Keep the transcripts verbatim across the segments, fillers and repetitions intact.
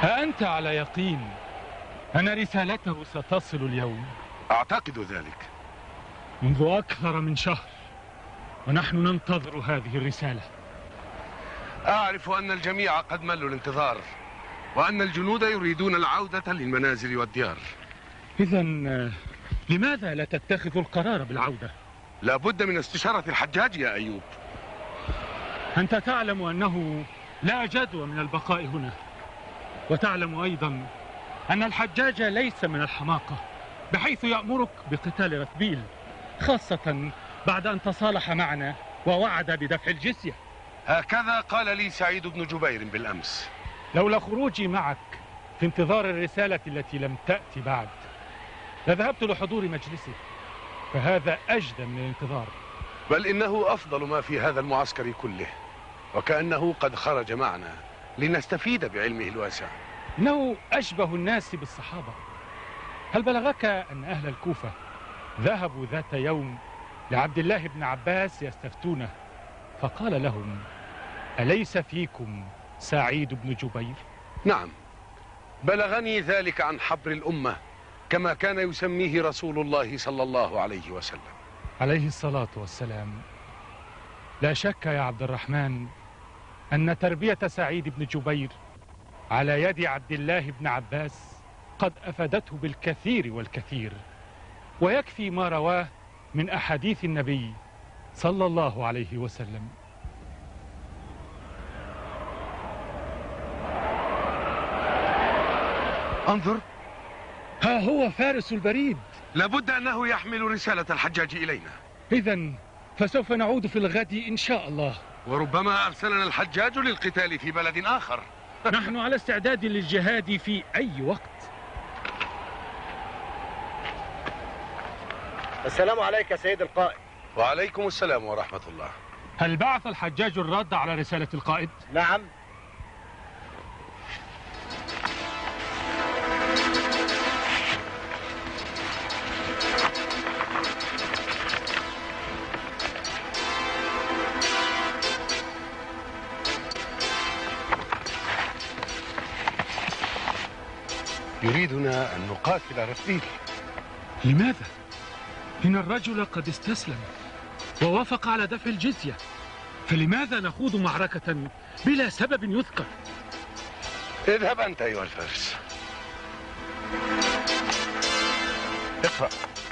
أأنت على يقين أن رسالته ستصل اليوم؟ أعتقد ذلك. منذ أكثر من شهر ونحن ننتظر هذه الرسالة. أعرف أن الجميع قد ملوا الانتظار، وأن الجنود يريدون العودة للمنازل والديار. إذن لماذا لا تتخذ القرار بالعودة؟ لا بد من استشارة الحجاج يا أيوب. أنت تعلم أنه لا جدوى من البقاء هنا، وتعلم أيضا أن الحجاج ليس من الحماقة بحيث يأمرك بقتال رثبيل، خاصة بعد أن تصالح معنا ووعد بدفع الجزية. هكذا قال لي سعيد بن جبير بالأمس. لولا خروجي معك في انتظار الرسالة التي لم تأتي بعد لذهبت لحضور مجلسه، فهذا أجدى من الانتظار. بل إنه أفضل ما في هذا المعسكر كله، وكأنه قد خرج معنا لنستفيد بعلمه الواسع. إنه أشبه الناس بالصحابة. هل بلغك أن أهل الكوفة ذهبوا ذات يوم لعبد الله بن عباس يستفتونه، فقال لهم: أليس فيكم سعيد بن جبير؟ نعم، بلغني ذلك عن حبر الأمة كما كان يسميه رسول الله صلى الله عليه وسلم عليه الصلاة والسلام. لا شك يا عبد الرحمن أن تربية سعيد بن جبير على يد عبد الله بن عباس قد أفادته بالكثير والكثير، ويكفي ما رواه من أحاديث النبي صلى الله عليه وسلم. انظر، ها هو فارس البريد. لابد أنه يحمل رسالة الحجاج إلينا. إذن فسوف نعود في الغد إن شاء الله. وربما أرسلنا الحجاج للقتال في بلد آخر. نحن على استعداد للجهاد في أي وقت. السلام عليك يا سيد القائد. وعليكم السلام ورحمة الله. هل بعث الحجاج الرد على رسالة القائد؟ نعم. يريدنا أن نقاتل رثبيل. لماذا؟ إن الرجل قد استسلم ووافق على دفع الجزية، فلماذا نخوض معركة بلا سبب يذكر؟ اذهب أنت أيها الفارس، اقرأ.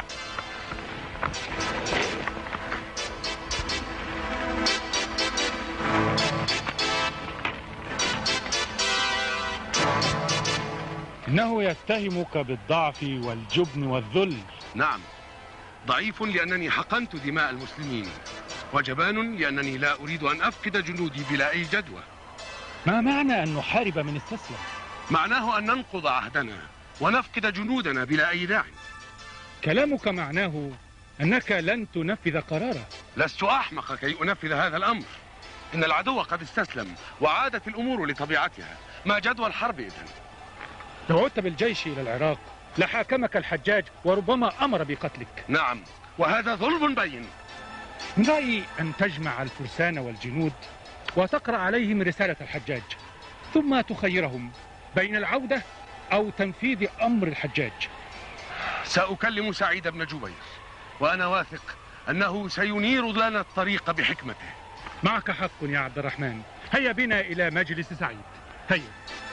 إنه يتهمك بالضعف والجبن والذل. نعم، ضعيف لأنني حقنت دماء المسلمين، وجبان لأنني لا أريد أن أفقد جنودي بلا أي جدوى. ما معنى أن نحارب من استسلم؟ معناه أن ننقض عهدنا ونفقد جنودنا بلا أي داع. كلامك معناه أنك لن تنفذ قراره. لست أحمق كي أنفذ هذا الأمر. إن العدو قد استسلم وعادت الأمور لطبيعتها. ما جدوى الحرب إذن؟ لو عدت بالجيش إلى العراق لحاكمك الحجاج وربما أمر بقتلك. نعم، وهذا ظلم بين. من رأيي أن تجمع الفرسان والجنود وتقرأ عليهم رسالة الحجاج، ثم تخيرهم بين العودة أو تنفيذ أمر الحجاج. سأكلم سعيد بن جبير، وأنا واثق أنه سينير لنا الطريق بحكمته. معك حق يا عبد الرحمن. هيا بنا إلى مجلس سعيد. هيا.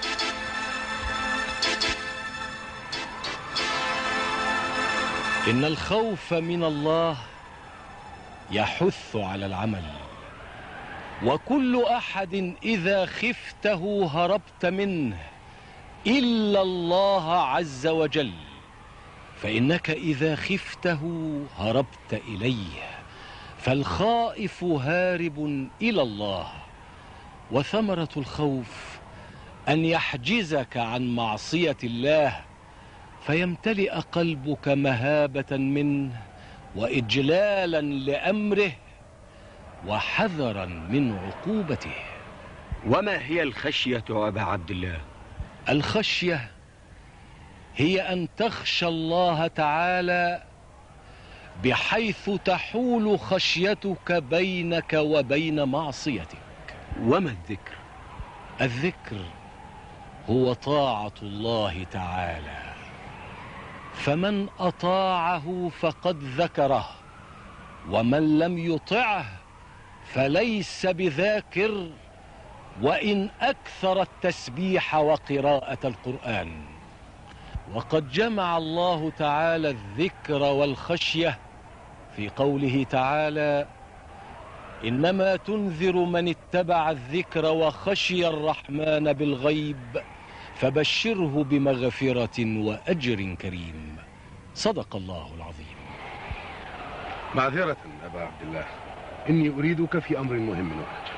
إن الخوف من الله يحث على العمل، وكل أحد إذا خفته هربت منه إلا الله عز وجل، فإنك إذا خفته هربت إليه، فالخائف هارب إلى الله. وثمرة الخوف أن يحجزك عن معصية الله، فيمتلئ قلبك مهابة منه وإجلالا لأمره وحذرا من عقوبته. وما هي الخشية أبا عبد الله؟ الخشية هي أن تخشى الله تعالى بحيث تحول خشيتك بينك وبين معصيتك. وما الذكر؟ الذكر هو طاعة الله تعالى، فمن أطاعه فقد ذكره، ومن لم يطعه فليس بذاكر وإن أكثر التسبيح وقراءة القرآن. وقد جمع الله تعالى الذكر والخشية في قوله تعالى: إنما تنذر من اتبع الذكر وخشي الرحمن بالغيب فبشره بمغفرة وأجر كريم. صدق الله العظيم. معذرة أبا عبد الله، إني أريدك في أمر مهم وحاجة.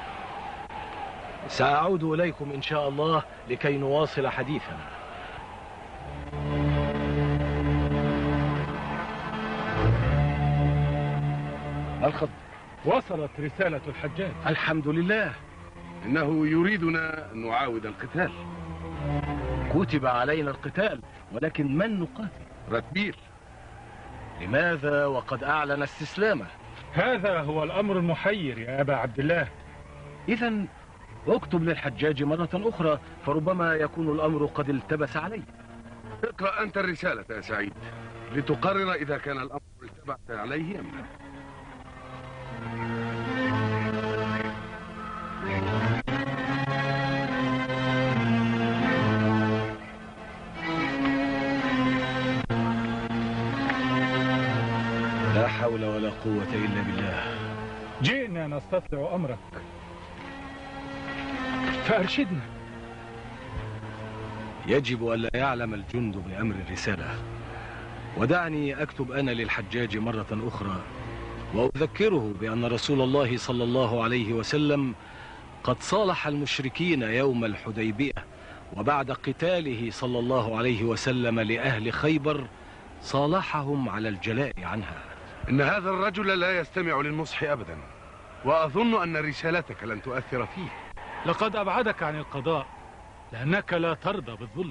سأعود إليكم إن شاء الله لكي نواصل حديثنا. الخط وصلت رسالة الحجاج. الحمد لله. إنه يريدنا أن نعاود القتال. كتب علينا القتال، ولكن من نقاتل؟ رتبيل. لماذا وقد أعلن استسلامه؟ هذا هو الأمر المحير يا أبا عبد الله. إذا اكتب للحجاج مرة أخرى، فربما يكون الأمر قد التبس عليه. اقرأ أنت الرسالة يا سعيد لتقرر إذا كان الأمر التبس عليه أم لا. لا حول ولا قوة إلا بالله. جئنا نستطلع أمرك فأرشدنا. يجب ألا يعلم الجند بأمر الرسالة، ودعني أكتب أنا للحجاج مرة أخرى وأذكره بأن رسول الله صلى الله عليه وسلم قد صالح المشركين يوم الحديبية، وبعد قتاله صلى الله عليه وسلم لأهل خيبر صالحهم على الجلاء عنها. إن هذا الرجل لا يستمع للنصح أبدا، وأظن أن رسالتك لن تؤثر فيه. لقد أبعدك عن القضاء لأنك لا ترضى بالظلم.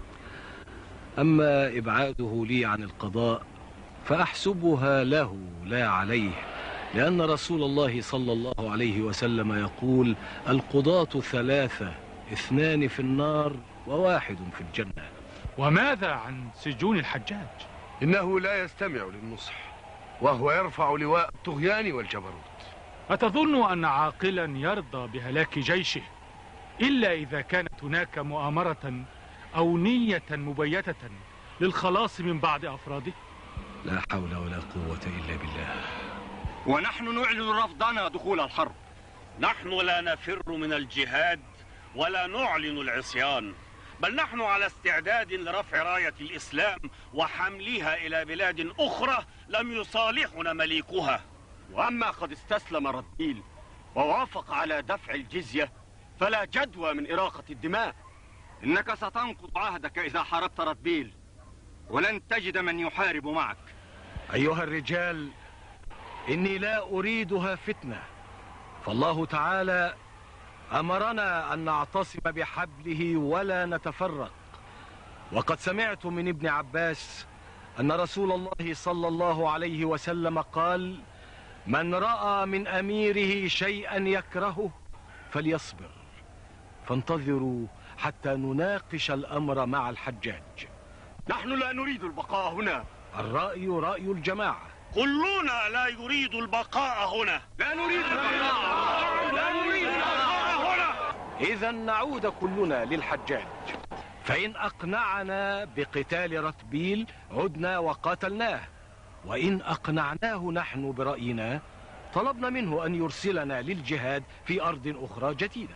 أما إبعاده لي عن القضاء فأحسبها له لا عليه، لأن رسول الله صلى الله عليه وسلم يقول: القضاة ثلاثة، اثنان في النار وواحد في الجنة. وماذا عن سجون الحجاج؟ إنه لا يستمع للنصح، وهو يرفع لواء الطغيان والجبروت. أتظن أن عاقلا يرضى بهلاك جيشه إلا إذا كانت هناك مؤامرة أو نية مبيتة للخلاص من بعض أفراده؟ لا حول ولا قوة إلا بالله. ونحن نعلن رفضنا دخول الحرب. نحن لا نفر من الجهاد ولا نعلن العصيان، بل نحن على استعداد لرفع راية الإسلام وحملها إلى بلاد أخرى لم يصالحنا مليكها. وأما قد استسلم رتبيل ووافق على دفع الجزية فلا جدوى من إراقة الدماء. إنك ستنقض عهدك إذا حاربت رتبيل، ولن تجد من يحارب معك. أيها الرجال، إني لا أريدها فتنة، فالله تعالى أمرنا أن نعتصم بحبله ولا نتفرق. وقد سمعت من ابن عباس أن رسول الله صلى الله عليه وسلم قال: من رأى من أميره شيئا يكرهه فليصبر، فانتظروا حتى نناقش الأمر مع الحجاج. نحن لا نريد البقاء هنا. الرأي رأي الجماعة. كلنا لا يريد البقاء هنا. لا نريد البقاء. لا نريد البقاء هنا. إذا نعود كلنا للحجاج، فإن أقنعنا بقتال رتبيل عدنا وقاتلناه، وإن أقنعناه نحن برأينا طلبنا منه أن يرسلنا للجهاد في أرض أخرى جديدة.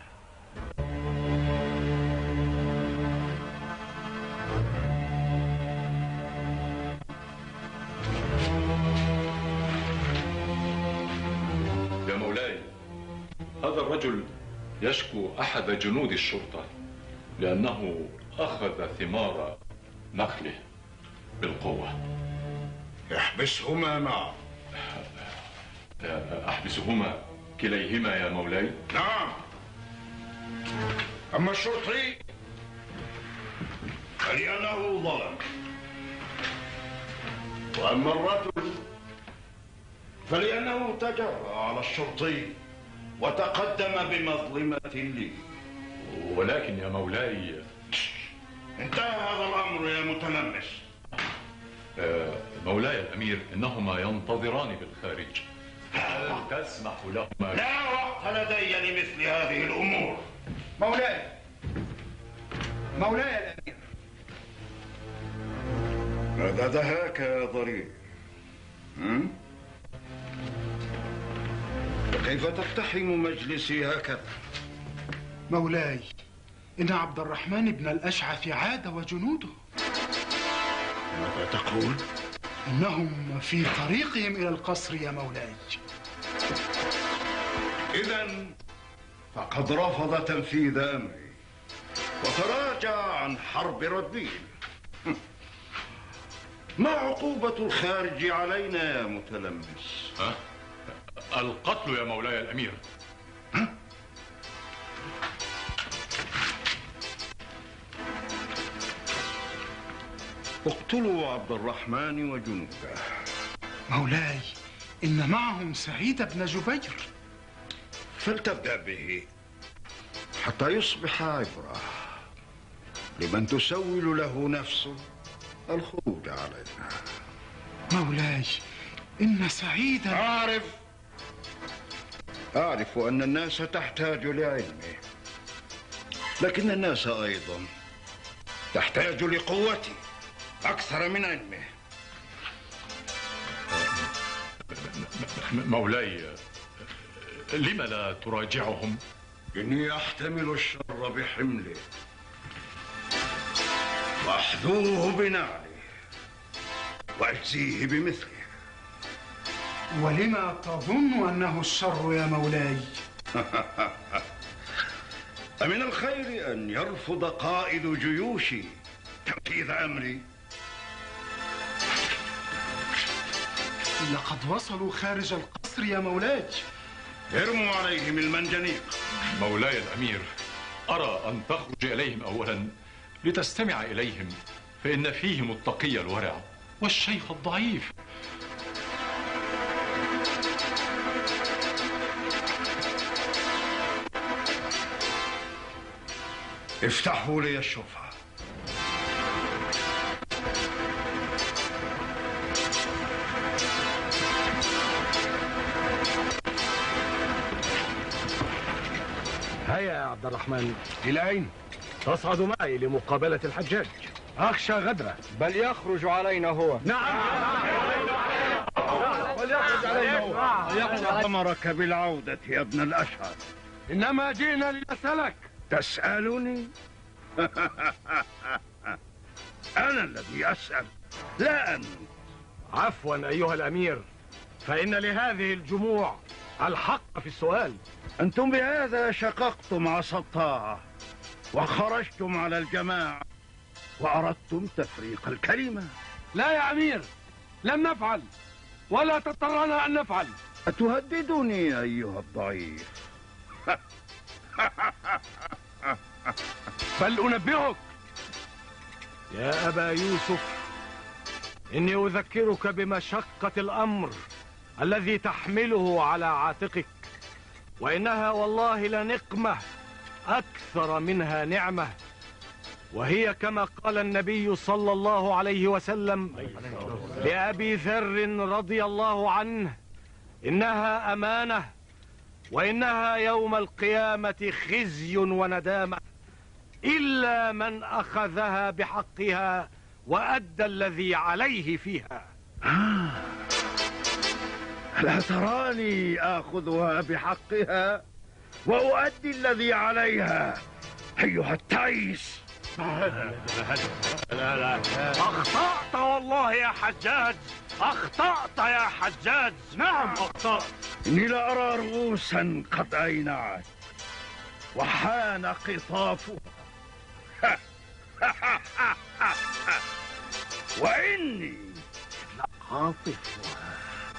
يا مولاي، هذا الرجل يشكو أحد جنود الشرطة لأنه أخذ ثمار نخله بالقوة. احبسهما معا. أحبسهما كليهما يا مولاي؟ نعم. أما الشرطي فلأنه ظلم، وأما الرجل فلأنه تجرأ على الشرطي وتقدم بمظلمة لي، ولكن يا مولاي. انتهى هذا الأمر يا متلمس. آه مولاي الأمير، إنهما ينتظران بالخارج. هل تسمح لهما؟ لا وقت لدي لمثل هذه الأمور. مولاي مولاي الأمير. ماذا دهاك يا ضرير؟ وكيف تقتحم مجلسي هكذا؟ مولاي، إن عبد الرحمن بن الأشعث عاد وجنوده. ماذا تقول؟ إنهم في طريقهم إلى القصر يا مولاي. إذن فقد رفض تنفيذ أمري وتراجع عن حرب ردبيل. ما عقوبة الخارج علينا يا متلمس؟ ها؟ القتل يا مولاي الأمير. ها؟ اقتلوا عبد الرحمن وجنوده. مولاي، إن معهم سعيد بن جبير. فلتبدأ به حتى يصبح عبرة لمن تسول له نفسه الخروج علينا. مولاي، إن سعيد. أعرف أعرف أن الناس تحتاج لعلمه، لكن الناس أيضا تحتاج لقوتي أكثر من علمه. مولاي، لم لا تراجعهم؟ إني أحتمل الشر بحمله وأحذوه بنعله وأجزيه بمثله. ولما تظن أنه الشر يا مولاي؟ أمن الخير أن يرفض قائد جيوشي تنفيذ أمري؟ لقد وصلوا خارج القصر يا مولاي. ارموا عليهم المنجنيق. مولاي الأمير، أرى أن تخرج إليهم أولا لتستمع إليهم، فإن فيهم التقي الورع والشيخ الضعيف. افتحوا لي الشفعة. هيا يا عبد الرحمن. إلى أين؟ تصعد معي لمقابلة الحجاج. أخشى غدره. بل يخرج علينا هو. نعم. بل يخرج علينا هو. أمرك بالعودة يا ابن الأشعث. إنما جئنا لنسألك. تسألني؟ أنا الذي أسأل لا أنت. عفوا أيها الأمير، فإن لهذه الجموع الحق في السؤال. أنتم بهذا شققتم عصا الطاعة وخرجتم على الجماعة وأردتم تفريق الكلمة. لا يا أمير، لم نفعل ولا تضطرنا أن نفعل. أتهددني أيها الضعيف؟ بل أنبهك يا أبا يوسف، إني أذكرك بمشقة الأمر الذي تحمله على عاتقك، وإنها والله لنقمة أكثر منها نعمة، وهي كما قال النبي صلى الله عليه وسلم لأبي ذر رضي الله عنه: إنها أمانة، وإنها يوم القيامة خزي وندامة، إلا من أخذها بحقها وأدى الذي عليه فيها. لا تراني آخذها بحقها وأؤدي الذي عليها أيها التعيس. لا لا أخطأت والله يا حجاج، أخطأت يا حجاج. نعم أخطأت. إني لأرى رؤوسا قد أينعت وحان قطافها وإني لقاطفها.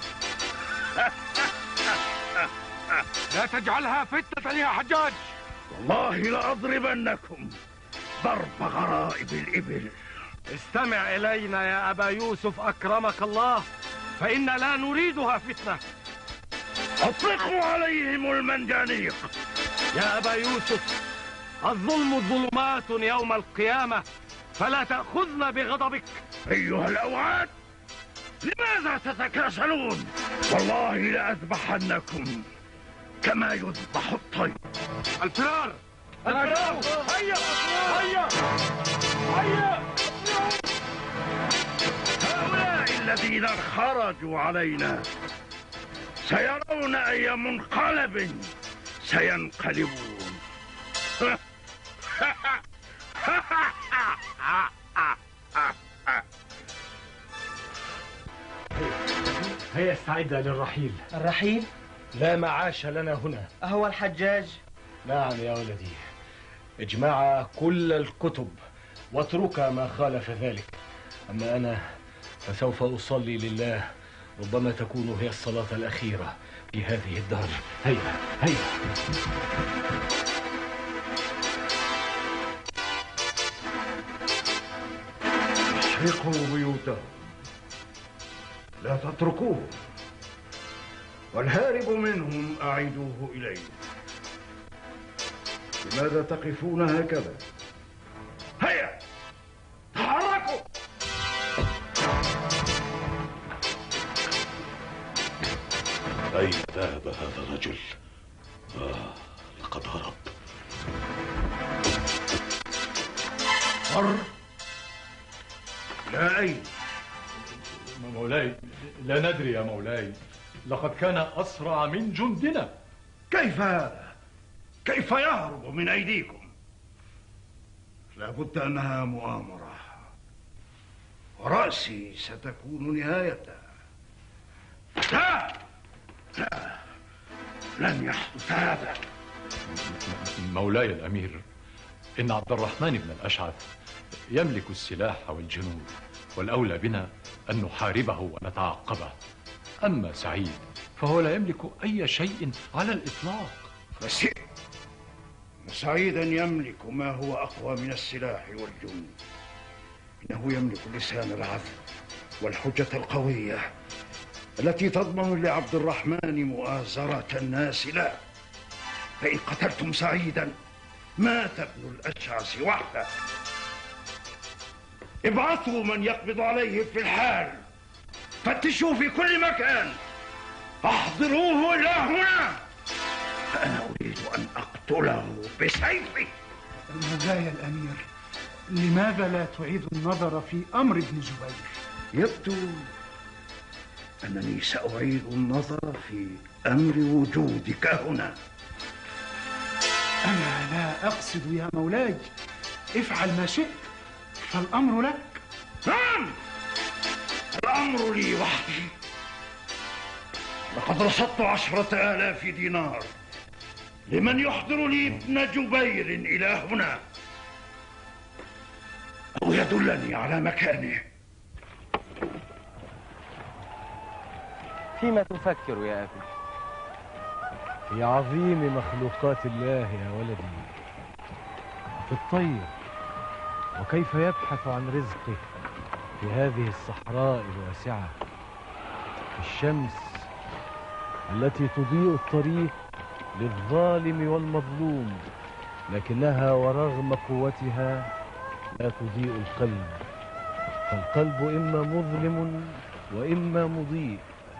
لا تجعلها فتنة يا حجاج. والله لأضربنكم ضرب غرائب الإبل. استمع إلينا يا أبا يوسف أكرمك الله، فإن لا نريدها فتنة. أطلقوا عليهم المنجنيق. يا أبا يوسف، الظلم ظلمات يوم القيامة، فلا تأخذنا بغضبك. أيها الأوعاد، لماذا تتكاسلون؟ والله لأذبحنكم كما يذبح الطير. الفرار الفرار، هيا هيا هيا. هؤلاء الذين خرجوا علينا سيرون أي منقلب سينقلبون. هيا استعد للرحيل. الرحيل؟ لا معاش لنا هنا. أهو الحجاج؟ نعم يا ولدي، اجمع كل الكتب واترك ما خالف ذلك. أما أنا فسوف أصلي لله، ربما تكون هي الصلاة الأخيرة في هذه الدار. هيا هيا. اشرقوا بيوتهم، لا تتركوه، والهارب منهم أعيدوه إليه. لماذا تقفون هكذا؟ هيا تحركوا. أين ذهب هذا الرجل؟ آه لقد هرب. هر لا أين؟ مولاي لا ندري يا مولاي، لقد كان أسرع من جندنا. كيف هذا؟ كيف يهرب من أيديكم؟ لابد أنها مؤامرة، ورأسي ستكون نهايتها. لا لا، لن يحدث هذا. مولاي الأمير، إن عبد الرحمن بن الأشعث يملك السلاح والجنود، والأولى بنا أن نحاربه ونتعقبه. أما سعيد فهو لا يملك أي شيء على الإطلاق. بس سعيدا يملك ما هو أقوى من السلاح والجند. إنه يملك لسان العدل والحجة القوية التي تضمن لعبد الرحمن مؤازرة الناس له. فإن قتلتم سعيدا مات ابن الأشعث وحده. ابعثوا من يقبض عليه في الحال، فتشوا في كل مكان، احضروه إلى هنا، فأنا أريد أن أقتله بسيفي. مولاي الأمير، لماذا لا تعيد النظر في أمر ابن جبير؟ يبدو أنني سأعيد النظر في أمر وجودك هنا. أنا لا أقصد يا مولاي، افعل ما شئت، فالأمر لك. نعم، الأمر لي وحدي. لقد رصدت عشرة آلاف دينار لمن يحضر لي ابن جبير إلى هنا أو يدلني على مكانه. فيما تفكر يا أبي؟ في عظيم مخلوقات الله يا ولدي، في الطير، وكيف يبحث عن رزقه في هذه الصحراء الواسعة، في الشمس التي تضيء الطريق للظالم والمظلوم، لكنها ورغم قوتها لا تضيء القلب، فالقلب إما مظلم وإما مضيء.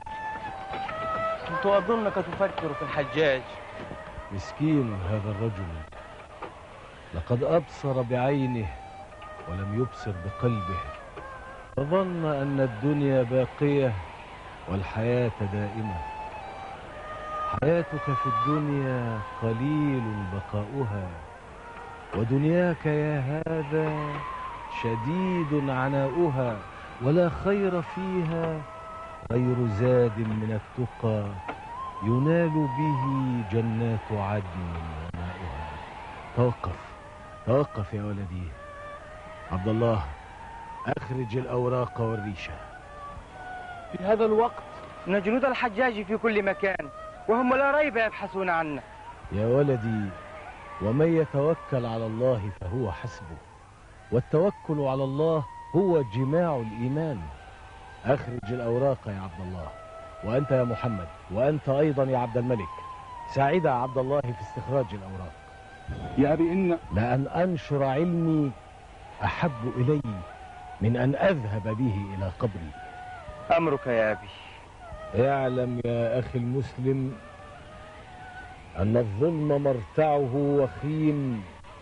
كنت أظنك تفكر في الحجاج. مسكين هذا الرجل، لقد أبصر بعينه ولم يبصر بقلبه، فظن أن الدنيا باقية والحياة دائمة. حياتك في الدنيا قليل بقاؤها، ودنياك يا هذا شديد عناؤها، ولا خير فيها غير زاد من التقى ينال به جنات عدن وماؤها. توقف توقف يا ولدي. عبد الله، أخرج الأوراق والريشة. في هذا الوقت إن جنود الحجاج في كل مكان، وهم لا ريب يبحثون عنا. يا ولدي، ومن يتوكل على الله فهو حسبه، والتوكل على الله هو جماع الإيمان. أخرج الأوراق يا عبد الله، وأنت يا محمد، وأنت أيضا يا عبد الملك، ساعد عبد الله في استخراج الأوراق. يا أبي إن لأن أنشر علمي أحب إلي من أن أذهب به إلى قبري. أمرك يا أبي. اعلم يا أخي المسلم أن الظلم مرتعه وخيم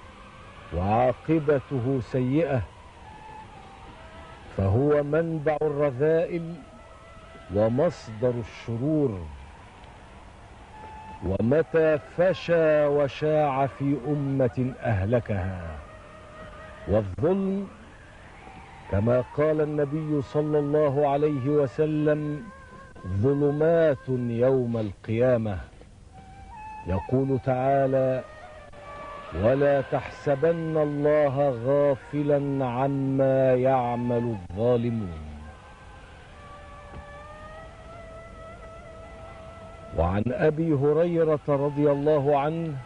وعاقبته سيئة، فهو منبع الرذائل ومصدر الشرور، ومتى فشى وشاع في أمة أهلكها. والظلم كما قال النبي صلى الله عليه وسلم ظلمات يوم القيامة. يقول تعالى: ولا تحسبن الله غافلا عما يعمل الظالمون. وعن أبي هريرة رضي الله عنه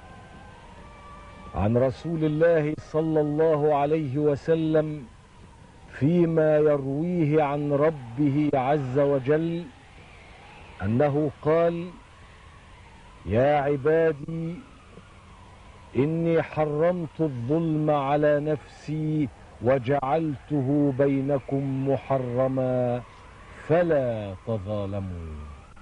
عن رسول الله صلى الله عليه وسلم فيما يرويه عن ربه عز وجل أنه قال: يا عبادي إني حرمت الظلم على نفسي وجعلته بينكم محرما فلا تظالموا.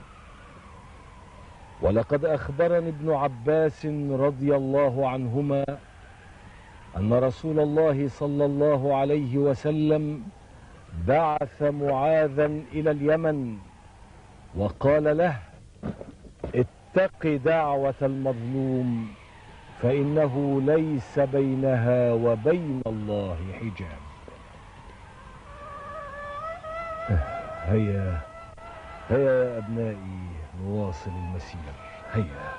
ولقد أخبرني ابن عباس رضي الله عنهما أن رسول الله صلى الله عليه وسلم بعث معاذا إلى اليمن وقال له: اتق دعوة المظلوم فإنه ليس بينها وبين الله حجاب. هيا هيا يا أبنائي نواصل المسير. هيا.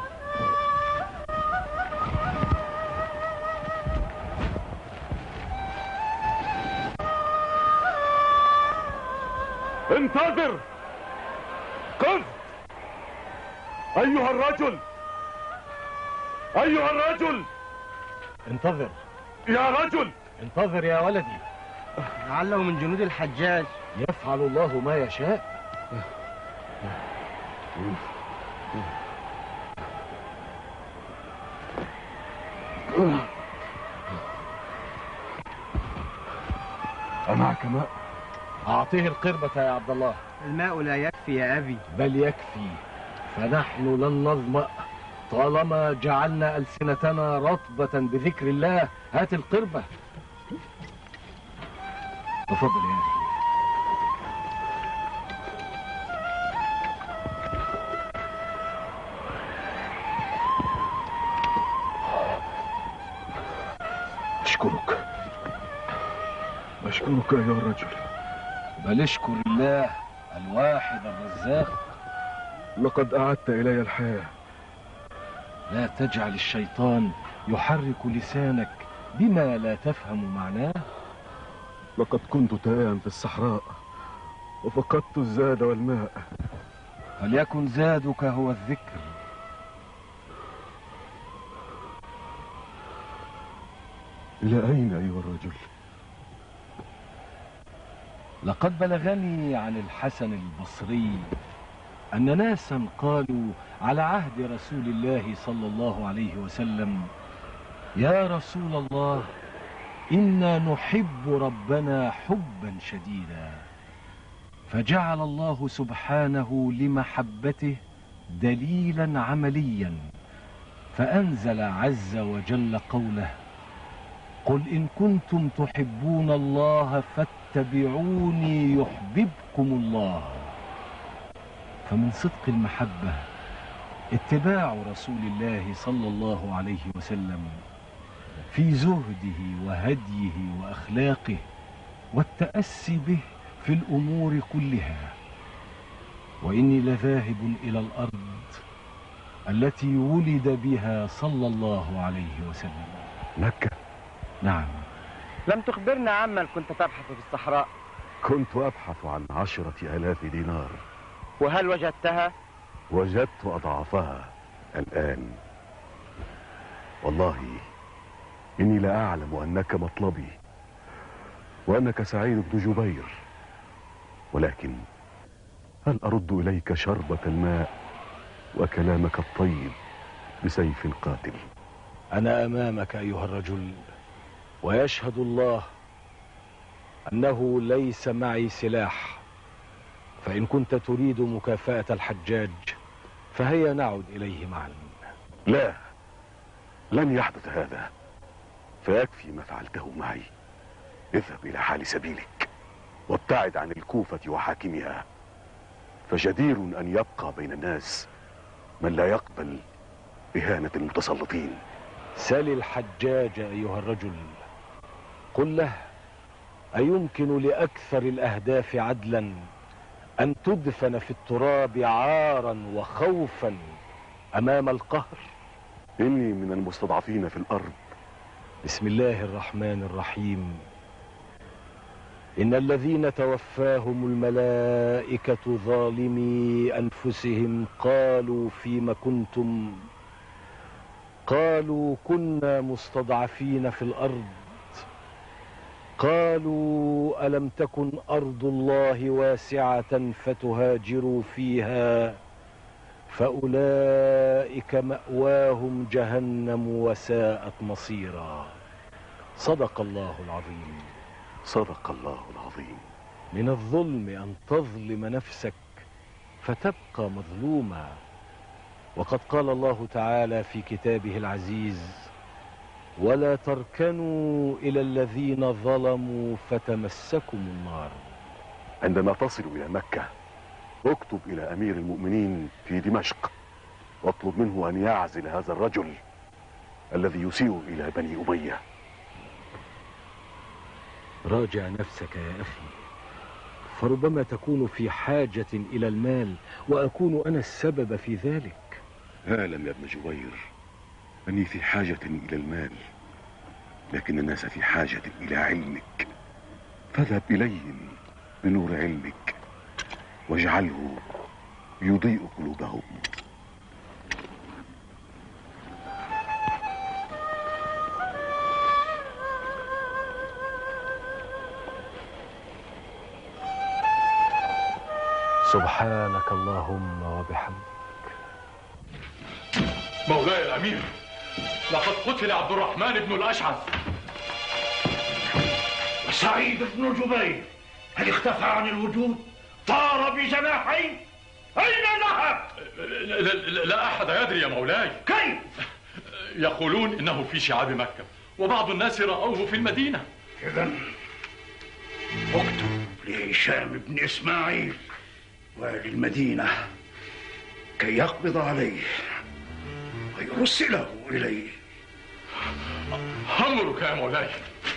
انتظر. قف أيها الرجل، أيها الرجل. انتظر يا رجل. انتظر يا ولدي. لعله من جنود الحجاج. يفعل الله ما يشاء. أمعك ماء؟ أعطيه القربة يا عبد الله. الماء لا يكفي يا أبي. بل يكفي، فنحن لن نظمأ طالما جعلنا ألسنتنا رطبة بذكر الله. هات القربة. تفضل يا أخي. أشكرك أشكرك أيها الرجل. بل اشكر الله الواحد الرزاق. لقد أعدت إلي الحياة. لا تجعل الشيطان يحرك لسانك بما لا تفهم معناه. لقد كنت تائها في الصحراء وفقدت الزاد والماء. فليكن زادك هو الذكر. إلى أين أيها الرجل؟ لقد بلغني عن الحسن البصري أن ناسا قالوا على عهد رسول الله صلى الله عليه وسلم: يا رسول الله، إنا نحب ربنا حبا شديدا. فجعل الله سبحانه لمحبته دليلا عمليا، فأنزل عز وجل قوله: قل إن كنتم تحبون الله فاتبعوني يحببكم الله. فمن صدق المحبة اتباع رسول الله صلى الله عليه وسلم في زهده وهديه وأخلاقه والتأسي به في الأمور كلها. وإني لذاهب إلى الأرض التي ولد بها صلى الله عليه وسلم. مكة؟ نعم. لم تخبرنا عمن كنت تبحث في الصحراء. كنت أبحث عن عشرة آلاف دينار. وهل وجدتها؟ وجدت أضعافها الآن. والله إني لا أعلم أنك مطلبي وأنك سعيد بن جبير، ولكن هل أرد إليك شربة الماء وكلامك الطيب بسيف قاتل؟ أنا أمامك أيها الرجل، ويشهد الله أنه ليس معي سلاح، فإن كنت تريد مكافأة الحجاج فهيا نعد إليه معا. لا، لن يحدث هذا، فيكفي ما فعلته معي. اذهب إلى حال سبيلك وابتعد عن الكوفة وحاكمها، فجدير أن يبقى بين الناس من لا يقبل إهانة المتسلطين. سل الحجاج أيها الرجل، قل له أيمكن لأكثر الأهداف عدلا أن تدفن في التراب عارا وخوفا أمام القهر؟ إني من المستضعفين في الأرض. بسم الله الرحمن الرحيم. إن الذين توفاهم الملائكة ظالمي أنفسهم قالوا فيم كنتم؟ قالوا كنا مستضعفين في الأرض. قالوا ألم تكن أرض الله واسعة فتهاجروا فيها فأولئك مأواهم جهنم وساءت مصيرا. صدق الله العظيم. صدق الله العظيم. من الظلم أن تظلم نفسك فتبقى مظلوما، وقد قال الله تعالى في كتابه العزيز: ولا تركنوا إلى الذين ظلموا فتمسكم النار. عندما تصل إلى مكة اكتب إلى أمير المؤمنين في دمشق واطلب منه أن يعزل هذا الرجل الذي يسيء إلى بني أمية. راجع نفسك يا أخي، فربما تكون في حاجة إلى المال وأكون أنا السبب في ذلك. اعلم يا ابن جبير أني في حاجة إلى المال، لكن الناس في حاجة إلى علمك، فاذهب إليهم بنور علمك واجعله يضيء قلوبهم. سبحانك اللهم وبحمدك. مولاي الأمير، لقد قتل عبد الرحمن بن الأشعث. وسعيد بن جبير هل اختفى عن الوجود؟ طار بجناحين؟ أين ذهب؟ لا, لا أحد يدري يا مولاي. كيف؟ يقولون إنه في شعاب مكة، وبعض الناس رأوه في المدينة. إذن اكتب لهشام بن إسماعيل والي المدينة كي يقبض عليه ويرسله إليه. أمرك يا مولاي.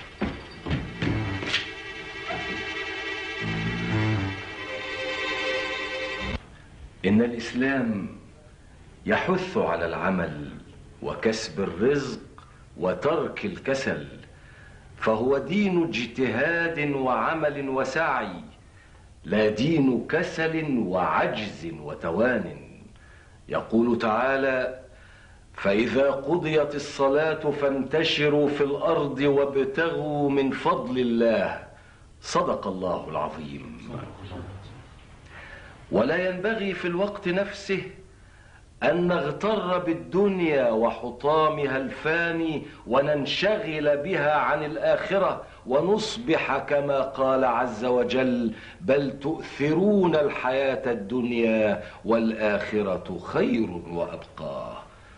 إن الإسلام يحث على العمل وكسب الرزق وترك الكسل، فهو دين اجتهاد وعمل وسعي، لا دين كسل وعجز وتوان. يقول تعالى: فإذا قضيت الصلاة فانتشروا في الأرض وابتغوا من فضل الله. صدق الله العظيم. ولا ينبغي في الوقت نفسه أن نغتر بالدنيا وحطامها الفاني وننشغل بها عن الآخرة ونصبح كما قال عز وجل: بل تؤثرون الحياة الدنيا والآخرة خير وأبقى.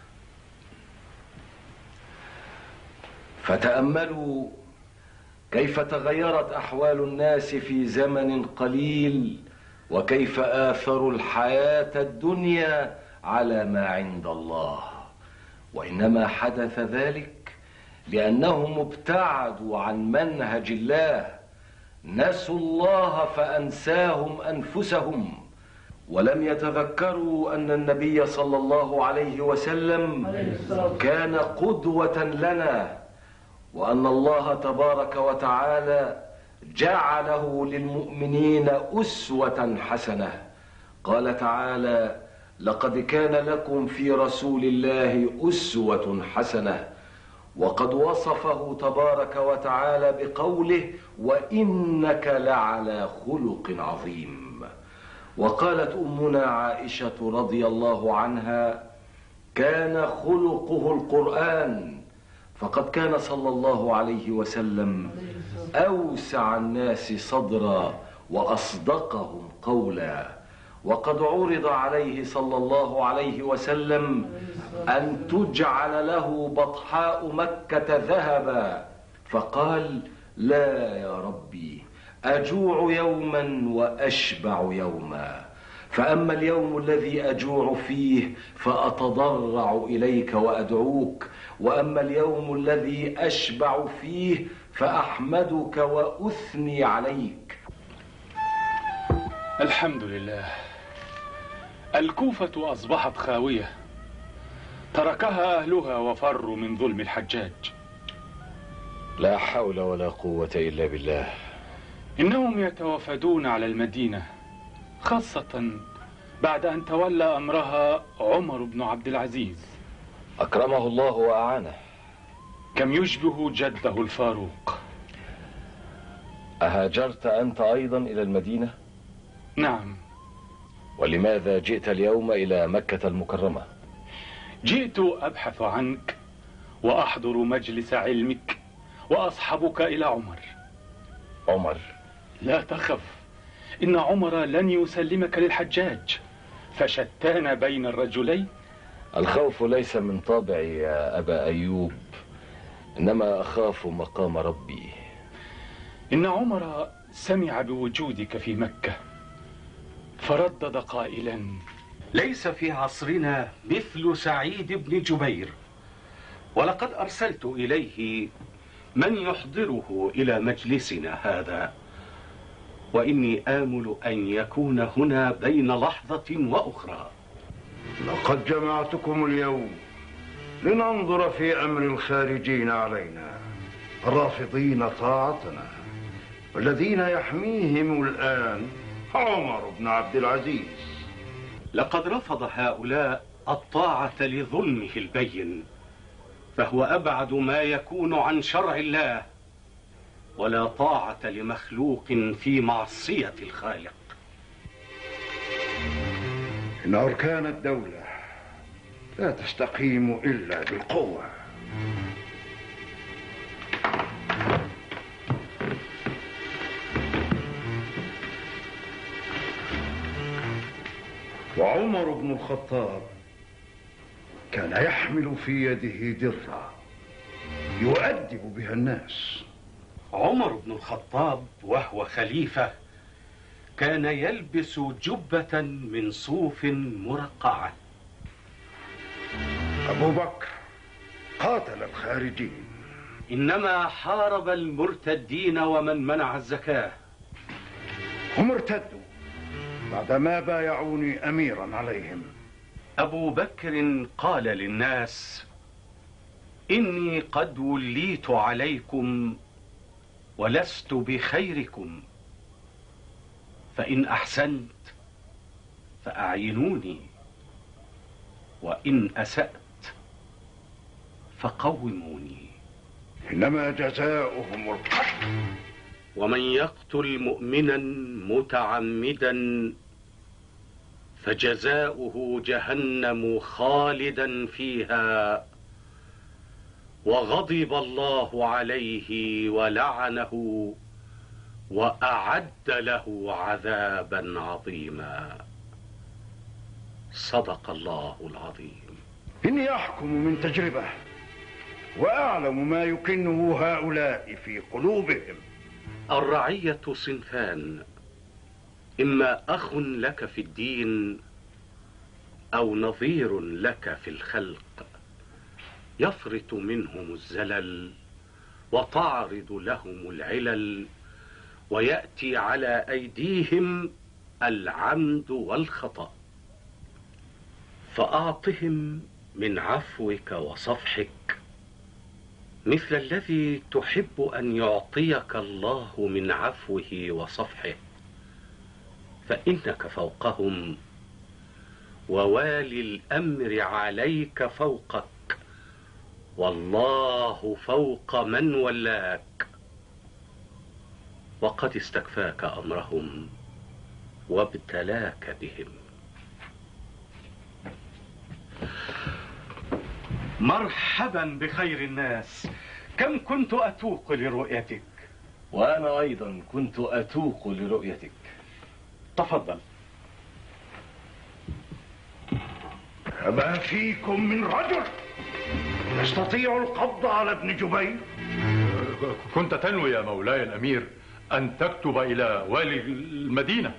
فتأملوا كيف تغيرت أحوال الناس في زمن قليل، وكيف آثروا الحياة الدنيا على ما عند الله. وإنما حدث ذلك لأنهم ابتعدوا عن منهج الله، نسوا الله فأنساهم أنفسهم، ولم يتذكروا أن النبي صلى الله عليه وسلم كان قدوة لنا، وأن الله تبارك وتعالى جعله للمؤمنين أسوة حسنة. قال تعالى: لقد كان لكم في رسول الله أسوة حسنة. وقد وصفه تبارك وتعالى بقوله: وإنك لعلى خلق عظيم. وقالت أمنا عائشة رضي الله عنها: كان خلقه القرآن، فقد كان صلى الله عليه وسلم أوسع الناس صدرا وأصدقهم قولا، وقد عرض عليه صلى الله عليه وسلم أن تجعل له بطحاء مكة ذهبا، فقال: لا يا ربي، أجوع يوما وأشبع يوما، فأما اليوم الذي أجوع فيه فأتضرع إليك وأدعوك، وأما اليوم الذي أشبع فيه فأحمدك وأثني عليك. الحمد لله، الكوفة أصبحت خاوية، تركها أهلها وفروا من ظلم الحجاج. لا حول ولا قوة إلا بالله. إنهم يتوافدون على المدينة، خاصة بعد أن تولى أمرها عمر بن عبد العزيز أكرمه الله وأعانه. كم يشبه جده الفاروق. أهاجرت أنت أيضا إلى المدينة؟ نعم. ولماذا جئت اليوم إلى مكة المكرمة؟ جئت أبحث عنك وأحضر مجلس علمك وأصحبك إلى عمر. عمر؟ لا تخف، إن عمر لن يسلمك للحجاج، فشتان بين الرجلين. الخوف ليس من طابعي يا أبا أيوب، إنما أخاف مقام ربي. إن عمر سمع بوجودك في مكة فردد قائلا: ليس في عصرنا مثل سعيد بن جبير، ولقد أرسلت إليه من يحضره إلى مجلسنا هذا، وإني آمل أن يكون هنا بين لحظة وأخرى. لقد جمعتكم اليوم لننظر في أمر الخارجين علينا الرافضين طاعتنا، والذين يحميهم الآن عمر بن عبد العزيز. لقد رفض هؤلاء الطاعة لظلمه البين، فهو أبعد ما يكون عن شرع الله، ولا طاعة لمخلوق في معصية الخالق. إن أركان الدولة لا تستقيم إلا بالقوة، وعمر بن الخطاب كان يحمل في يده درة يؤدب بها الناس. عمر بن الخطاب وهو خليفة كان يلبس جبة من صوف مرقعة. أبو بكر قاتل الخارجين، إنما حارب المرتدين ومن منع الزكاة. هم ارتدوا بعدما بايعوني أميرا عليهم. أبو بكر قال للناس: إني قد وليت عليكم ولست بخيركم، فإن أحسنت فأعينوني، وإن أسأت فقوموني. إنما جزاؤهم القتل، ومن يقتل مؤمنا متعمدا فجزاؤه جهنم خالدا فيها، وغضب الله عليه ولعنه وأعد له عذابا عظيما. صدق الله العظيم. إني أحكم من تجربة وأعلم ما يكنه هؤلاء في قلوبهم. الرعية صنفان: إما أخ لك في الدين أو نظير لك في الخلق، يفرط منهم الزلل وتعرض لهم العلل، ويأتي على أيديهم العمد والخطأ، فأعطهم من عفوك وصفحك مثل الذي تحب أن يعطيك الله من عفوه وصفحه، فإنك فوقهم، ووالي الأمر عليك فوقك، والله فوق من ولاك، وقد استكفاك أمرهم وابتلاك بهم. مرحبا بخير الناس، كم كنت أتوق لرؤيتك. وأنا أيضا كنت أتوق لرؤيتك. تفضل. ما فيكم من رجل يستطيع القبض على ابن جبير؟ كنت تنوي يا مولاي الأمير أن تكتب إلى والي المدينة.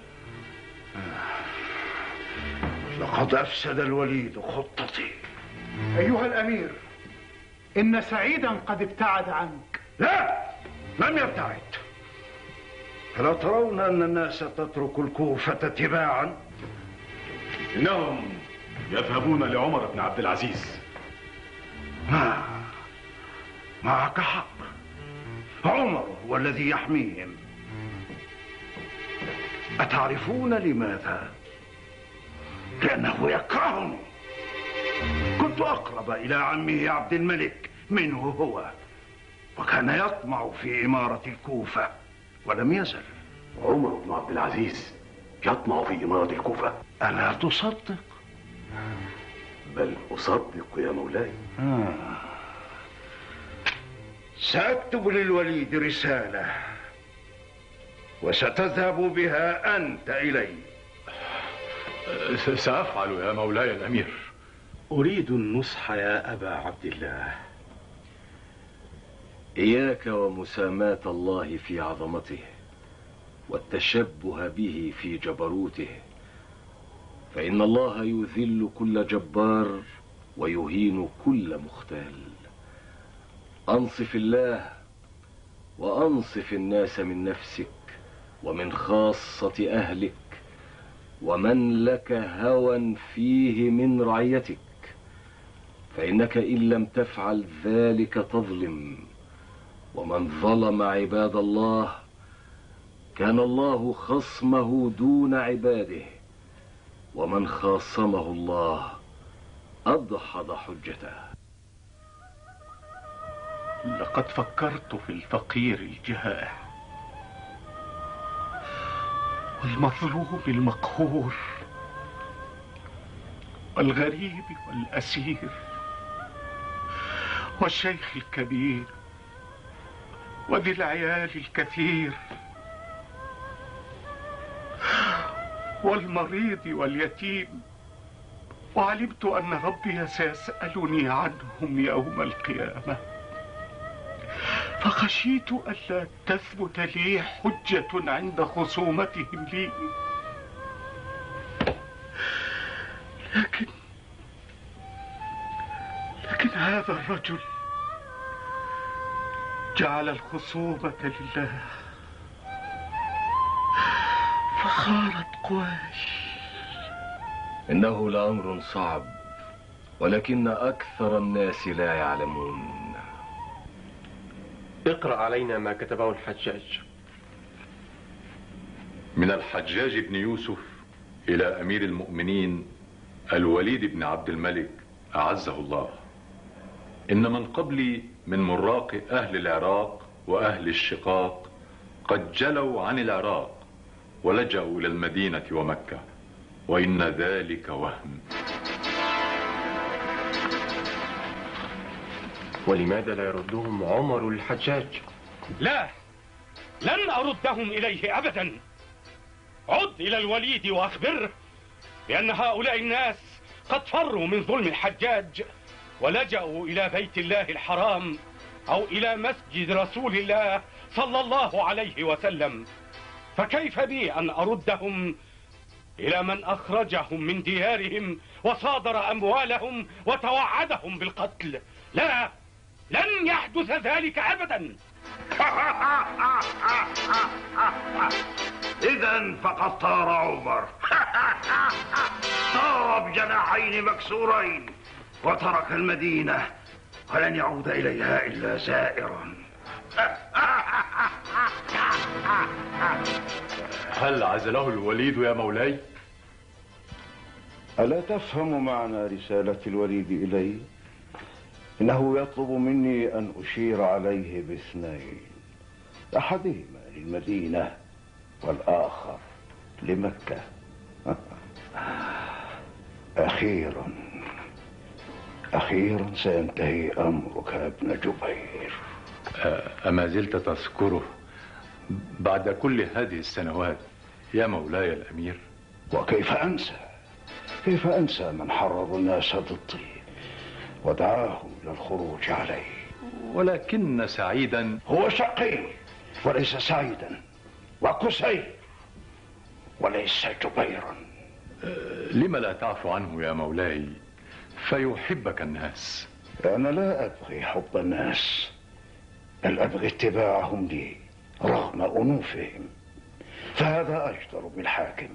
لقد أفسد الوليد خطتي. أيها الأمير، إن سعيدا قد ابتعد عنك. لا، لم يبتعد. ألا ترون أن الناس تترك الكوفة تباعا؟ إنهم يذهبون لعمر بن عبد العزيز. آه. معك حق، عمر هو الذي يحميهم. أتعرفون لماذا؟ لأنه يكرهني. كنت أقرب إلى عمه عبد الملك منه هو، وكان يطمع في إمارة الكوفة ولم يزل. عمر بن عبد العزيز يطمع في إمارة الكوفة؟ ألا تصدق؟ بل أصدق يا مولاي. آه. سأكتب للوليد رسالة وستذهب بها أنت إلي. سأفعل يا مولاي الأمير. أريد النصح يا أبا عبد الله. إياك ومساماة الله في عظمته والتشبه به في جبروته، فإن الله يذل كل جبار ويهين كل مختال. أنصف الله وأنصف الناس من نفسك ومن خاصة أهلك ومن لك هوى فيه من رعيتك، فإنك إن لم تفعل ذلك تظلم، ومن ظلم عباد الله كان الله خصمه دون عباده، ومن خاصمه الله أدحض حجته. لقد فكرت في الفقير الجائع والمظلوم المقهور والغريب والأسير والشيخ الكبير وذي العيال الكثير والمريض واليتيم، وعلمت أن ربي سيسألني عنهم يوم القيامة، فخشيت ألا تثبت لي حجة عند خصومتهم لي. لكن لكن هذا الرجل جعل الخصومة لله فخارت قواي. إنه لأمر صعب، ولكن أكثر الناس لا يعلمون. اقرأ علينا ما كتبه الحجاج. من الحجاج بن يوسف إلى أمير المؤمنين الوليد بن عبد الملك أعزه الله: إن من قبلي من مراق أهل العراق وأهل الشقاق قد جلوا عن العراق ولجأوا إلى المدينة ومكة، وإن ذلك وهم. ولماذا لا يردهم عمر الحجاج؟ لا، لن أردهم إليه أبدا. عد إلى الوليد وأخبره بأن هؤلاء الناس قد فروا من ظلم الحجاج ولجأوا إلى بيت الله الحرام أو إلى مسجد رسول الله صلى الله عليه وسلم، فكيف بي أن أردهم إلى من أخرجهم من ديارهم وصادر أموالهم وتوعدهم بالقتل؟ لا، لن يحدث ذلك أبدا. إذن فقد طار عمر، طار بجناحين مكسورين وترك المدينة ولن يعود إليها إلا زائرا. هل عزله الوليد يا مولاي؟ ألا تفهم معنى رسالة الوليد إلي؟ إنه يطلب مني أن أشير عليه باثنين، أحدهما للمدينة والآخر لمكة. أخيرا أخيرا سينتهي أمرك يا ابن جبير. أما زلت تذكره بعد كل هذه السنوات يا مولاي الأمير؟ وكيف أنسى؟ كيف أنسى من حرض الناس ضدي ودعاهم للخروج علي؟ ولكن سعيدا هو شقي وليس سعيدا، وقسي وليس جبيرا. لم لا تعفو عنه يا مولاي فيحبك الناس؟ أنا لا أبغي حب الناس، بل أبغي اتباعهم لي رغم أنوفهم، فهذا أجدر بالحاكم.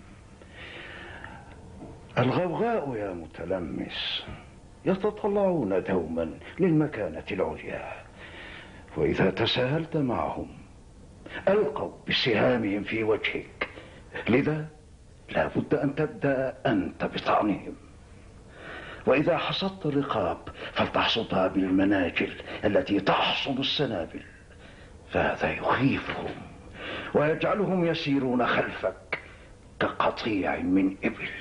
الغوغاء يا متلمس يتطلعون دوما للمكانة العليا، وإذا تساهلت معهم ألقوا بسهامهم في وجهك، لذا لا بد أن تبدأ أنت بطعنهم. وإذا حصدت الرقاب فلتحصدها بالمناجل التي تحصد السنابل، فهذا يخيفهم ويجعلهم يسيرون خلفك كقطيع من إبل.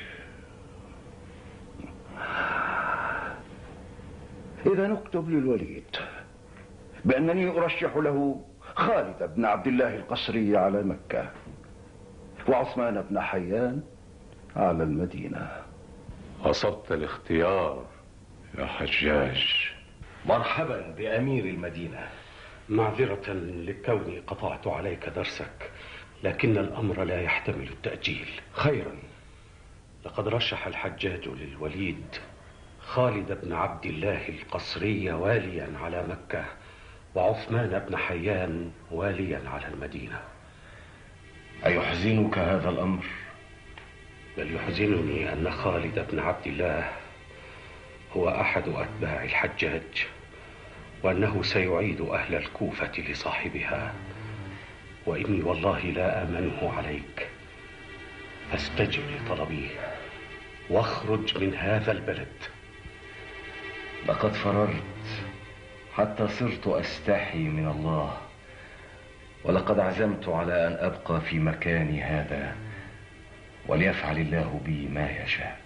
إذا نكتب للوليد بأنني أرشح له خالد بن عبد الله القسري على مكة، وعثمان بن حيان على المدينة. أصبت الاختيار يا حجاج. مرحبا بأمير المدينة. معذرة لكوني قطعت عليك درسك، لكن الأمر لا يحتمل التأجيل. خيرا، لقد رشح الحجاج للوليد خالد بن عبد الله القسري واليا على مكة، وعثمان بن حيان واليا على المدينة. أيحزنك هذا الأمر؟ بل يحزنني أن خالد بن عبد الله هو أحد أتباع الحجاج، وأنه سيعيد أهل الكوفة لصاحبها، وإني والله لا آمنه عليك، فاستجب لطلبي واخرج من هذا البلد. لقد فررت حتى صرت أستحي من الله، ولقد عزمت على أن أبقى في مكاني هذا، وليفعل الله بي ما يشاء.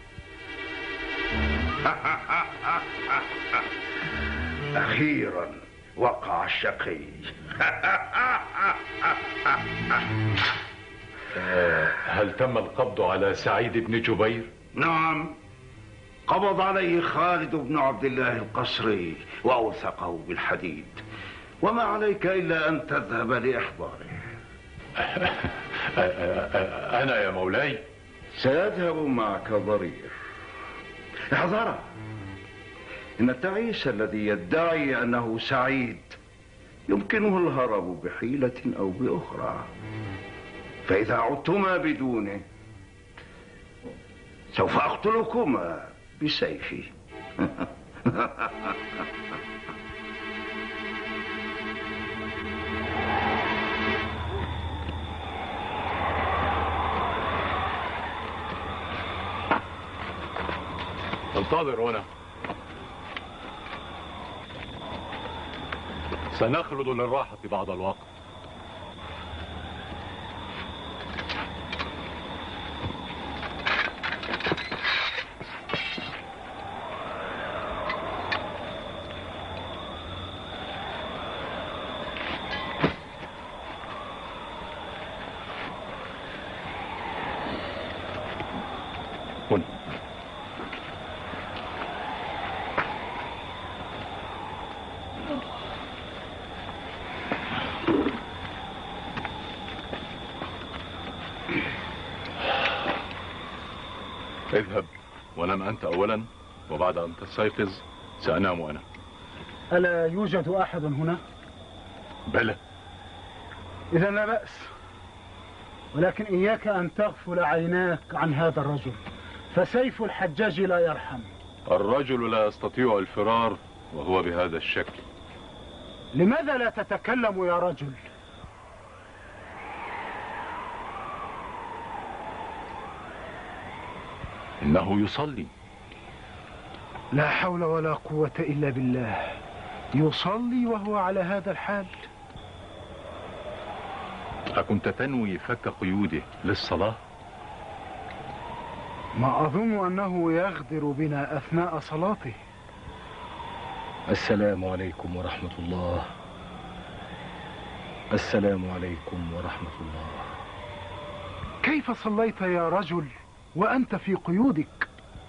أخيرا وقع الشقي. هل تم القبض على سعيد بن جبير؟ نعم، قبض عليه خالد بن عبد الله القسري وأوثقه بالحديد، وما عليك إلا أن تذهب لإحضاره. أنا يا مولاي سيذهب معك ضرير. احذره، إن التعيس الذي يدعي أنه سعيد يمكنه الهرب بحيلة أو بأخرى، فإذا عدتما بدونه سوف أقتلكما بسيفي. انتظر هنا، سنخلد للراحة بعض الوقت. هنا اذهب ونم أنت أولا، وبعد أن تستيقظ سأنام أنا. ألا يوجد أحد هنا؟ بلى. إذا لا بأس، ولكن إياك أن تغفل عيناك عن هذا الرجل، فسيف الحجاج لا يرحم. الرجل لا يستطيع الفرار وهو بهذا الشكل. لماذا لا تتكلم يا رجل؟ إنه يصلي. لا حول ولا قوة إلا بالله، يصلي وهو على هذا الحال؟ أكنت تنوي فك قيوده للصلاة؟ ما أظن أنه يغدر بنا أثناء صلاته. السلام عليكم ورحمة الله. السلام عليكم ورحمة الله. كيف صليت يا رجل وأنت في قيودك؟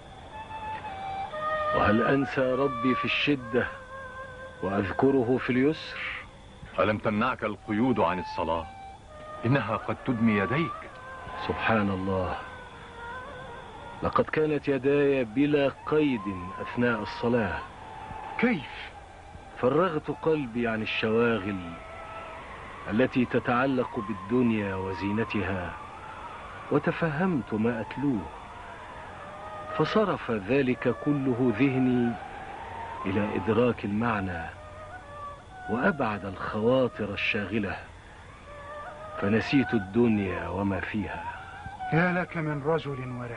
وهل أنسى ربي في الشدة وأذكره في اليسر؟ ألم تمنعك القيود عن الصلاة؟ إنها قد تدمي يديك. سبحان الله، لقد كانت يداي بلا قيد أثناء الصلاة. كيف؟ فرغت قلبي عن الشواغل التي تتعلق بالدنيا وزينتها، وتفهمت ما أتلوه، فصرف ذلك كله ذهني إلى إدراك المعنى، وأبعد الخواطر الشاغلة، فنسيت الدنيا وما فيها. يا لك من رجل ورع.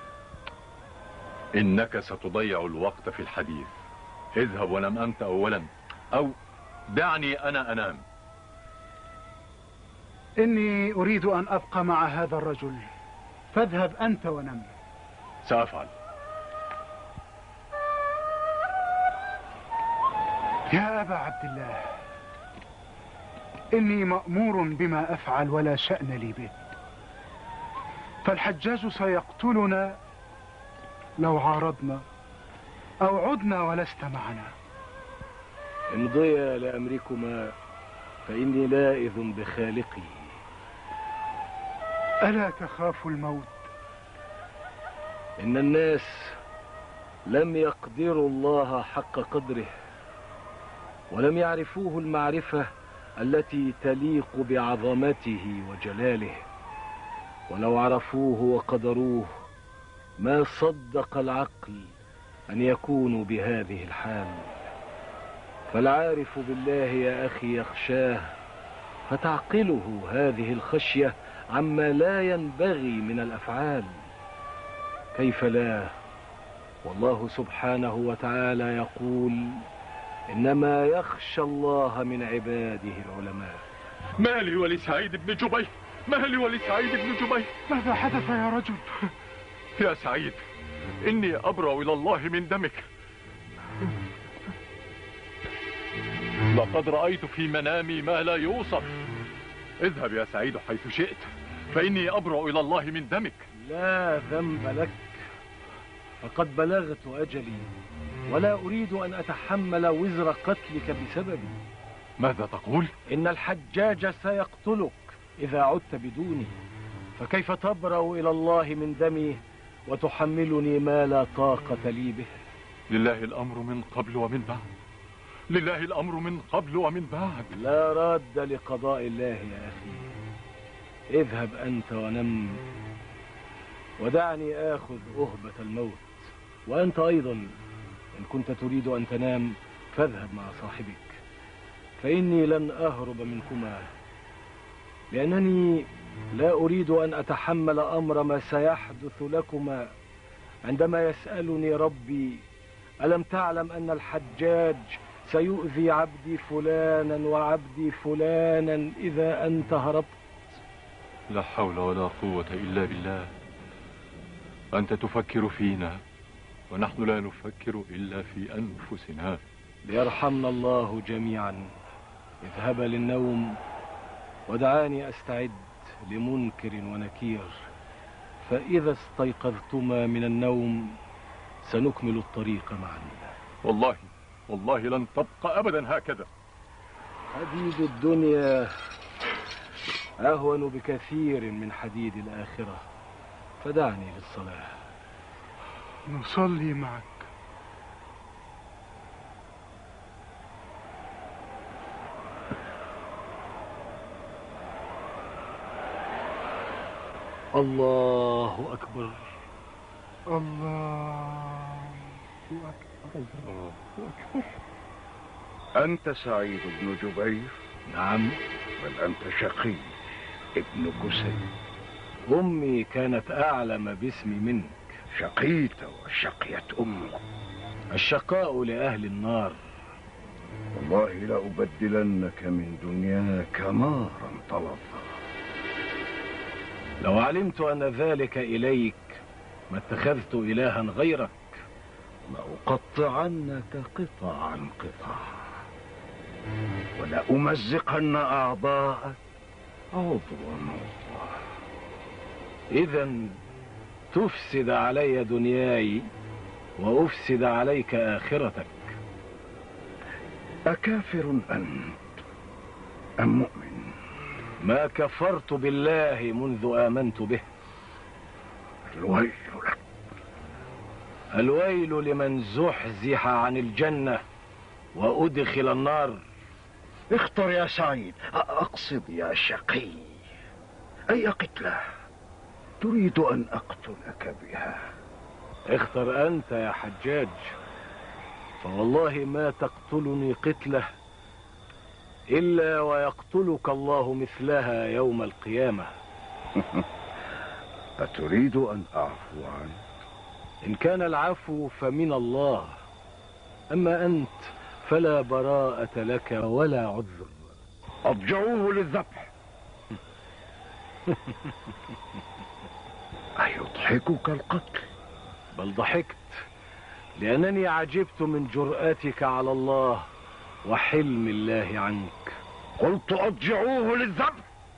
إنك ستضيع الوقت في الحديث. اذهب ونم أنت أولا، أو دعني أنا أنام. إني أريد أن أبقى مع هذا الرجل، فاذهب أنت ونم. سأفعل. يا أبا عبد الله، إني مأمور بما أفعل ولا شأن لي به، فالحجاج سيقتلنا لو عارضنا أو عدنا ولست معنا. امضيا لأمركما فإني لائذ بخالقي. ألا تخاف الموت؟ إن الناس لم يقدروا الله حق قدره، ولم يعرفوه المعرفة التي تليق بعظمته وجلاله، ولو عرفوه وقدروه ما صدق العقل أن يكونوا بهذه الحال. فالعارف بالله يا أخي يخشاه، فتعقله هذه الخشية عما لا ينبغي من الأفعال. كيف لا؟ والله سبحانه وتعالى يقول: إنما يخشى الله من عباده العلماء. ما لي ولسعيد بن جبير؟ ما لي ولسعيد بن جبير؟ ماذا حدث يا رجل؟ يا سعيد، إني أبرأ إلى الله من دمك. لقد رأيت في منامي ما لا يوصف. اذهب يا سعيد حيث شئت، فإني أبرأ إلى الله من دمك. لا ذنب لك، فقد بلغت أجلي، ولا أريد أن أتحمل وزر قتلك بسببي. ماذا تقول؟ إن الحجاج سيقتلك إذا عدت بدوني، فكيف تبرأ إلى الله من دمي وتحملني ما لا طاقة لي به؟ لله الأمر من قبل ومن بعد، لله الأمر من قبل ومن بعد. لا راد لقضاء الله يا أخي. اذهب أنت ونم، ودعني آخذ أهبة الموت. وأنت أيضا إن كنت تريد أن تنام فاذهب مع صاحبك، فإني لن أهرب منكما، لأنني لا أريد أن أتحمل أمر ما سيحدث لكما عندما يسألني ربي: ألم تعلم أن الحجاج سيؤذي عبدي فلانا وعبدي فلانا إذا أنت هربت؟ لا حول ولا قوة إلا بالله. أنت تفكر فينا ونحن لا نفكر إلا في أنفسنا. ليرحمنا الله جميعا. اذهبا للنوم، ودعاني أستعد لمنكر ونكير، فإذا استيقظتما من النوم سنكمل الطريق معا. والله والله لن تبقى أبدا هكذا. حديد الدنيا أهون بكثير من حديد الآخرة، فدعني للصلاة. نصلي معك. الله أكبر. الله أكبر. الله أكبر. أنت سعيد بن جبير؟ نعم. بل أنت شقي ابن كسي. أمي كانت أعلم باسمي منك. شقيت وشقيت أمك. الشقاء لأهل النار. والله لأبدلنك من دنياك نارا طلظا. لو علمت أن ذلك إليك ما اتخذت إلها غيرك. لأقطعنك قطعا قطعا. ولأمزقن أعضاءك عضوا عضوا. إذا تفسد علي دنياي وأفسد عليك آخرتك. أكافر أنت أم مؤمن؟ ما كفرت بالله منذ آمنت به. الويل لك. الويل لمن زحزح عن الجنة وأدخل النار. اختر يا سعيد، أقصد يا شقي، أي قتلة تريد أن أقتلك بها؟ اختر أنت يا حجاج، فوالله ما تقتلني قتلة إلا ويقتلك الله مثلها يوم القيامة. أتريد أن أعفو عنك؟ إن كان العفو فمن الله، أما أنت فلا براءة لك ولا عذر. أضجعوه للذبح. أيضحكك القتل؟ بل ضحكت لأنني عجبت من جرأتك على الله وحلم الله عنك. قلت أضجعوه للذبح.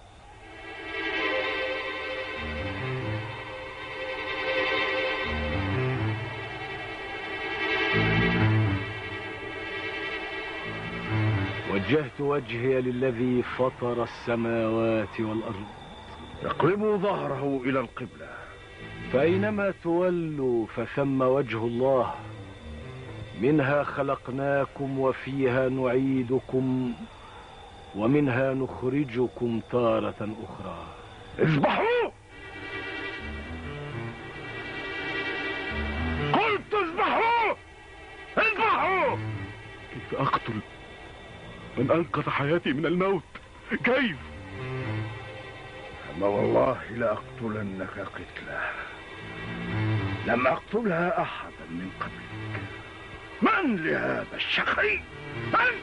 وجهت وجهي للذي فطر السماوات والأرض. اقلبوا ظهره إلى القبلة. فأينما تولوا فثم وجه الله. منها خلقناكم وفيها نعيدكم ومنها نخرجكم تارة أخرى. اذبحوا! قلت اذبحوا! اذبحوا! كيف أقتل من أنقذ حياتي من الموت؟ كيف؟ أما والله لأقتلنك قتلة لم أقتلها أحدا من قبلك. من لهذا الشقي؟ من؟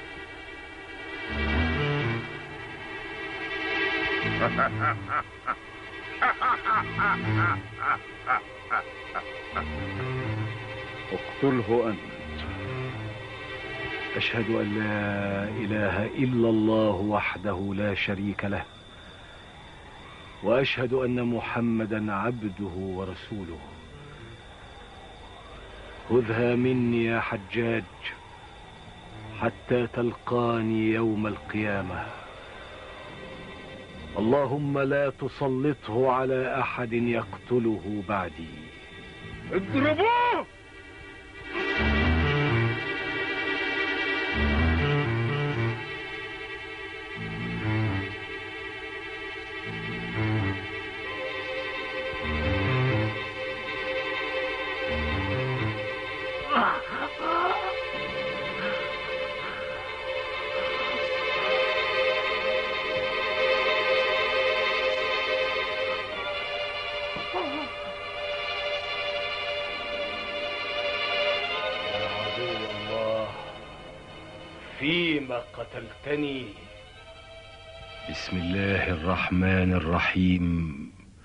اقتله أنت. أشهد أن لا إله إلا الله وحده لا شريك له، وأشهد أن محمدا عبده ورسوله. خذها مني يا حجاج حتى تلقاني يوم القيامة. اللهم لا تسلطه على أحد يقتله بعدي. اضربوه! فيما قتلتني. بسم الله الرحمن الرحيم.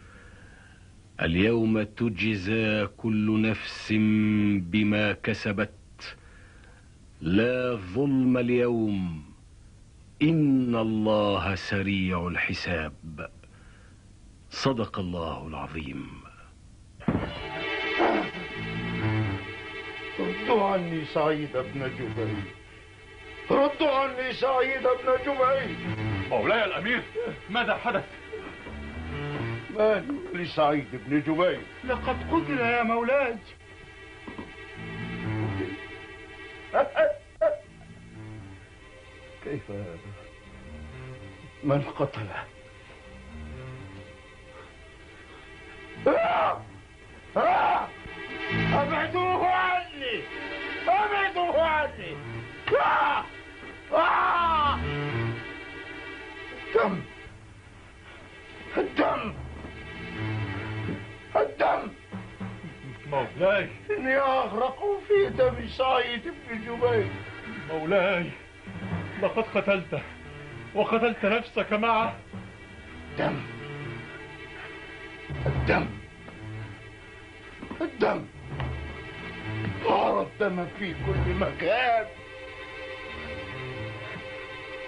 اليوم تجزى كل نفس بما كسبت، لا ظلم اليوم، إن الله سريع الحساب. صدق الله العظيم. ردوا عني سعيد بن جبير، ردوا عني سعيد بن جبير. مولاي الأمير، ماذا حدث؟ مالي لسعيد بن جبير؟ لقد قتل يا مولاي. كيف هذا؟ من قتله؟ أبعدوه عني! أبعدوه عني! الدم! الدم! الدم! مولاي، إني أغرق في دم سعيد بن جبير. مولاي، لقد قتلته وقتلت نفسك معه. دم! الدم! الدم! غار الدم في كل مكان.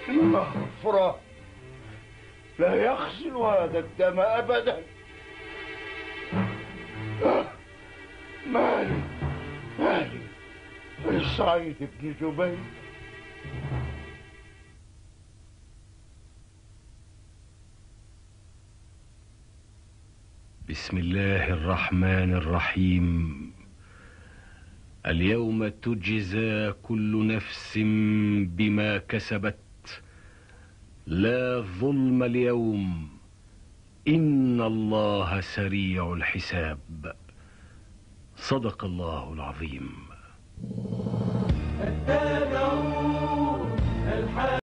إنه فرات لا يغسل هذا الدم أبدا. مالي مالي لسعيد بن جبير. بسم الله الرحمن الرحيم. اليوم تجزى كل نفس بما كسبت لا ظلم اليوم إن الله سريع الحساب. صدق الله العظيم.